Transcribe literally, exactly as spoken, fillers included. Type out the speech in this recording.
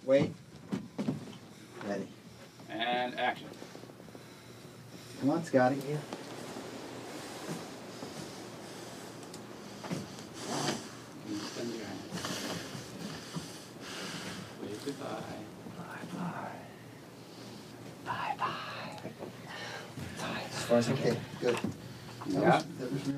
Wait. Ready. And action. Come on, Scotty. Can you extend your hand? Wave goodbye. Bye-bye. Bye-bye. As far as I can. Good. That Yeah. was, that was